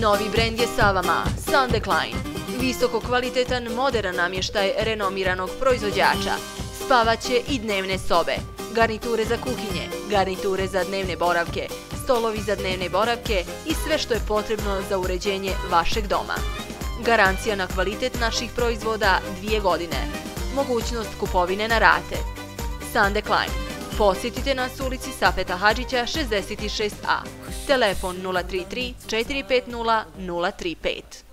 Novi brend je Savama, Sandecline. Visoko kvalitetan, moderan namještaj renomiranog proizvođača. Spavaće i dnevne sobe, garniture za kuhinje, garniture za dnevne boravke, stolovi za dnevne boravke i sve što je potrebno za uređenje vašeg doma. Garancija na kvalitet naših proizvoda 2 godine. Mogućnost kupovine na rate. Sandecline. Posjetite nas u ulici Safeta Hadžića 66A. Telefon 033 450 035.